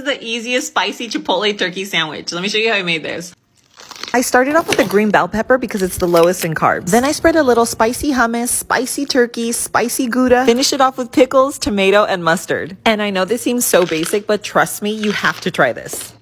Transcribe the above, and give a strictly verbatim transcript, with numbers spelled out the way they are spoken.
is the easiest spicy Chipotle turkey sandwich. Let me show you how I made this. I started off with the green bell pepper because it's the lowest in carbs. Then I spread a little spicy hummus, spicy turkey, spicy Gouda. Finish it off with pickles, tomato, and mustard. And I know this seems so basic, but trust me, you have to try this.